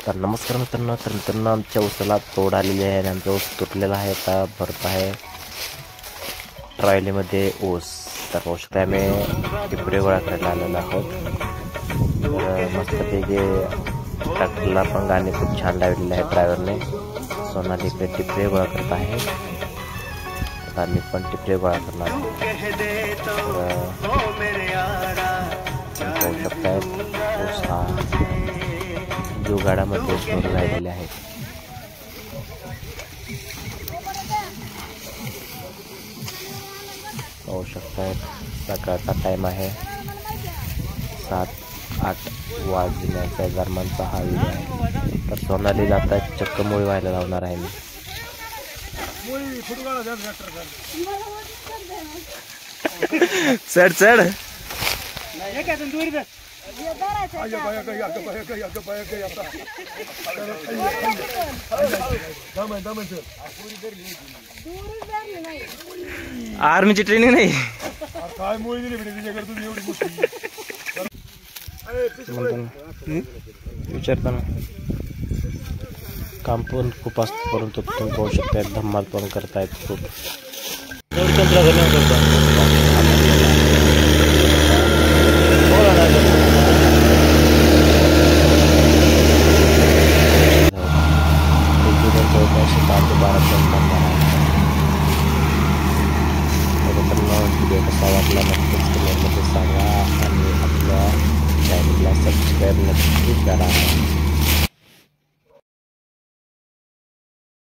तर नमस्कार मित्रांनो, आमच्या ऊसाला तोड आलेली आहे आणि आमचा ऊस तुटलेला आहे. आता भरत आहे ट्रॉलीमध्ये ऊस. तर पाहू शकता आम्ही टिपरे गोळा करायला आलेलो आहोत. तर मस्तपैकी ट्रॅक्टरला पण गाणे खूप छान लावलेले आहे ड्रायव्हरने. सोनाली इकडे टिपरे गोळा करत आहे. आता आम्ही पण टिपरे गोळा करणार आहोत. पाहू शकताय ऊस हा जुगाडामध्ये सोडून राहिलेले आहेत. पाहू शकताय सकाळचा टाइम आहे. 7-8 वाजण्याच्या दरम्यानचा हा व्हिडिओ आहे. तर सोनाली जाता चक्क मुळी व्हायला लावणार आहे मी. चढ चढ आर्मीची ट्रेनिंग नाही. विचारताना काम पण खूप असतं, परंतु तुम्ही पाहू शकता धम्माल पण करतायत खूप. व्हिडिओ कसा वाटला नक्कीच कमेंटमध्ये सांगा आणि आपल्या चॅनलला सबस्क्राईब नक्की करा.